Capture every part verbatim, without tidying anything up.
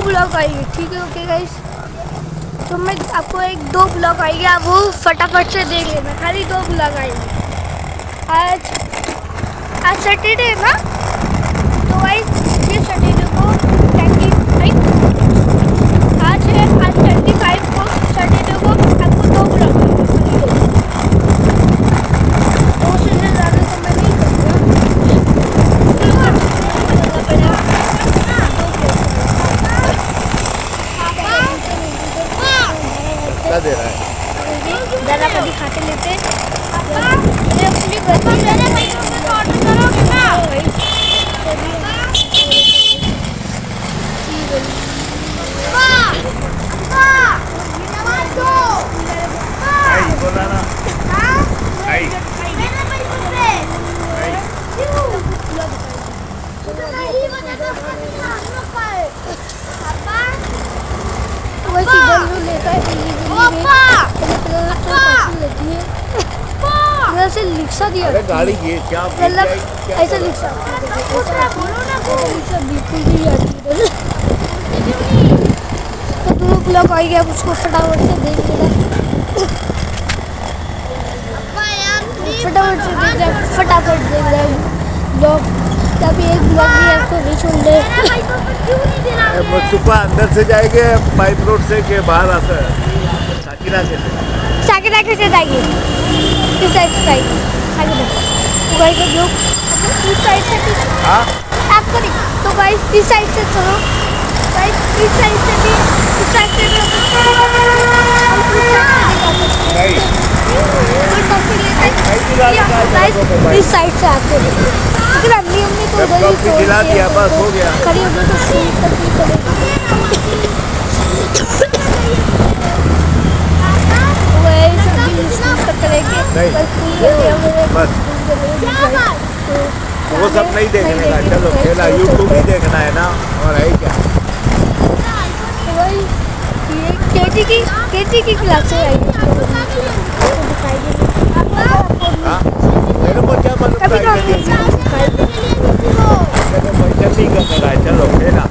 Blog आएगी, ठीक है। ओके गाइस, तो मैं आपको एक दो ब्लॉग आएगी, आप वो फटाफट से देख लेना। खाली दो ब्लॉग आएंगे। आज आज सैटरडे है ना, तो गाइस ये सैटरडे को ट्वेंटी फाइव आज है। आज ट्वेंटी फाइव को सैटरडे को आपको दो ब्लॉग आएंगे। दो से ज़्यादा तो मैं नहीं करूँगा। दे रहा है दादा को दिखाते लेते से लिखा दिया। अरे गाड़ी ये क्या ऐसा लिखा बिल्कुल भी आती। तो दोनों ब्लॉग आएगी, आप उसको फटाफट से देख लेना। फटाफट से देख रहे फटाफट देख रहे ब्लॉग, तभी एक ब्लॉग भी आपको नहीं छोड़ दे। मुस्तफा अंदर से जाएंगे पाइप रोड से के बाहर आता है साकिरा के साकिरा कैसे जाएगी? किस साइड से जाएगी साकिरा? तो गाइस अब लोग इस साइड से हाँ आपको नहीं, तो गाइस इस साइड से चलो। गाइस इस साइड से भी इस साइड से भी नहीं इस साइड से आते हैं। लेकिन अम्मी अम्मी तो उधर ही छोड़ दिला दिया, बस हो गया। खड़ी होगी तो शूट करनी पड़ेगी। बस वो सब नहीं देखने का, चलो खेला यूट्यूब ही देखना है ना, और है क्या। ये केटी की केटी की क्लास से आई मेरे को क्या मालूम पैसा नहीं करना है। चलो खेला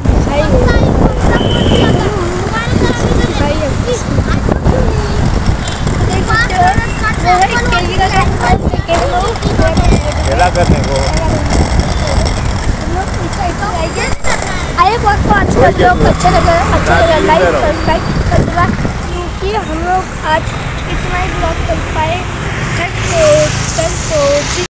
खेला करने को। अरे बहुत बहुत अच्छा लोग अच्छा लगा अच्छा लगा लाइक सब्सक्राइब कर देना, क्योंकि हम लोग आज इतना ही ब्लॉग कर पाए।